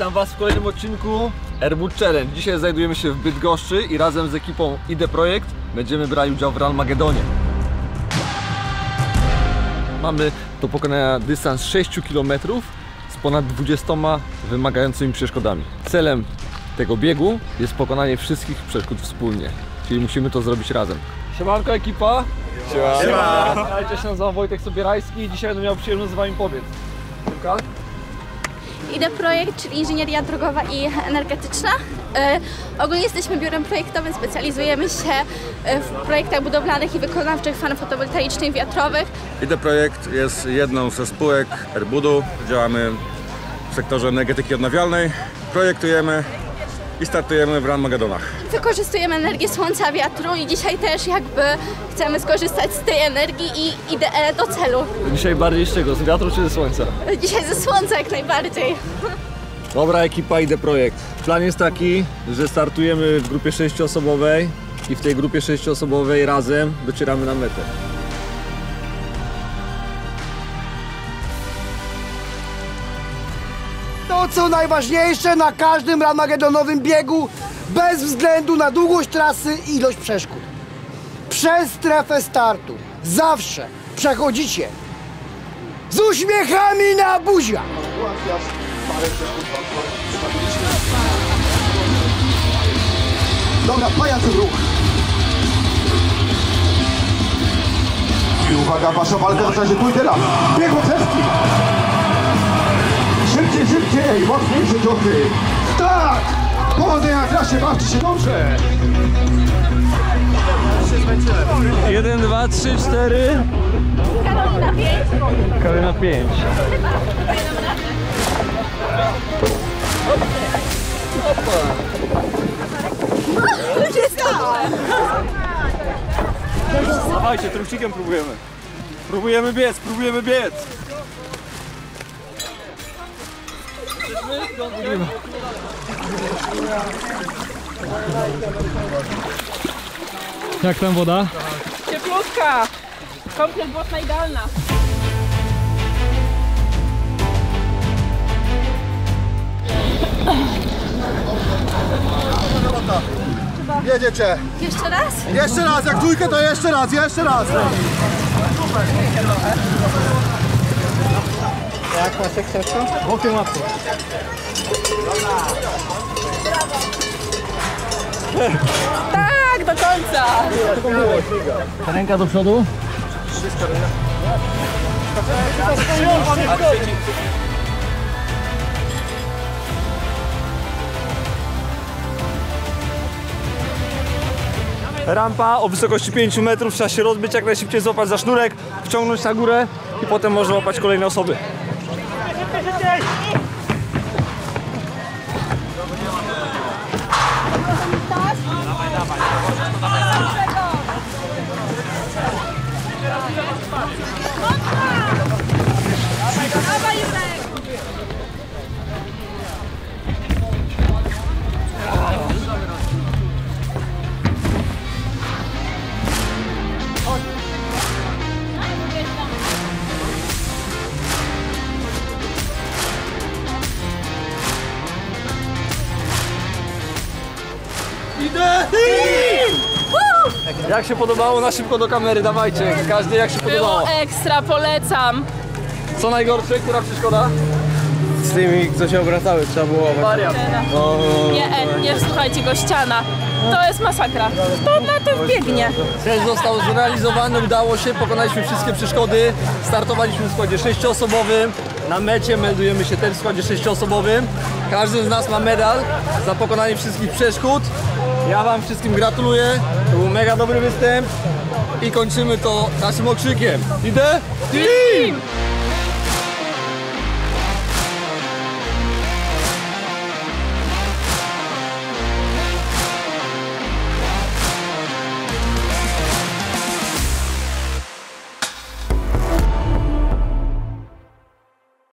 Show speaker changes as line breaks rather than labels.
Witam Was w kolejnym odcinku Airboot Challenge. Dzisiaj znajdujemy się w Bydgoszczy i razem z ekipą ID Projekt będziemy brali udział w Ranmagedonie. Mamy do pokonania dystans 6 km z ponad 20 wymagającymi przeszkodami. Celem tego biegu jest pokonanie wszystkich przeszkód wspólnie, czyli musimy to zrobić razem. Siemanko ekipa!
Siema!
Siema! Ja się nazywam Wojtek Sobierajski i dzisiaj będę miał przyjemność z Wami pobiec. Julka?
ID Projekt, czyli inżynieria drogowa i energetyczna. Ogólnie jesteśmy biurem projektowym, specjalizujemy się w projektach budowlanych i wykonawczych farm fotowoltaicznych, wiatrowych.
ID Projekt jest jedną ze spółek Airbudu. Działamy w sektorze energetyki odnawialnej, projektujemy i startujemy w Ranmagedonach.
Wykorzystujemy energię słońca, wiatru i dzisiaj też jakby chcemy skorzystać z tej energii i idę do celu.
Dzisiaj bardziej z czego? Z wiatru czy ze słońca?
Dzisiaj ze słońca jak najbardziej.
Dobra ekipa, ID Projekt. Plan jest taki, że startujemy w grupie 6-osobowej i w tej grupie 6-osobowej razem docieramy na metę.
To co najważniejsze na każdym ranmagedonowym biegu, bez względu na długość trasy i ilość przeszkód. Przez strefę startu zawsze przechodzicie z uśmiechami na buziach.
Dobra, pajacy w ruch. I uwaga, wasza walka zaczyna się tu i teraz. Bieg łotewski. Szybciej, szybciej, mocniejsze ciosy. Tak! Powodzenia na trasie, bawcie się dobrze.
1, 2, 3, 4.
Karolina 5.
Karolina 5. Dawajcie, trucikiem próbujemy. Próbujemy biec, próbujemy biec.
Jak tam woda?
Cieplutka! Kąpiel błotna idealna.
Jedziecie.
Jeszcze raz?
Jeszcze raz, jak dwójkę to jeszcze raz, jeszcze raz.
Jak masz sekcję? O tym łatwo.
Tak, do końca!
Ręka do przodu.
Rampa o wysokości 5 metrów, trzeba się rozbić jak najszybciej, złapać za sznurek, wciągnąć na górę i potem można łapać kolejne osoby. Jak się podobało? Na szybko do kamery, dawajcie. Każdy jak się podobało.
Było ekstra, polecam.
Co najgorsze? Która przeszkoda?
Z tymi, co się obracały, trzeba było łamać.
Wariat.
Nie słuchajcie go, ściana. To jest masakra. To na to wbiegnie.
Cel został zrealizowany, udało się, pokonaliśmy wszystkie przeszkody. Startowaliśmy w składzie 6-osobowym. Na mecie meldujemy się też w składzie 6-osobowym. Każdy z nas ma medal za pokonanie wszystkich przeszkód. Ja Wam wszystkim gratuluję. To był mega dobry występ. I kończymy to naszym okrzykiem. Idę? Team!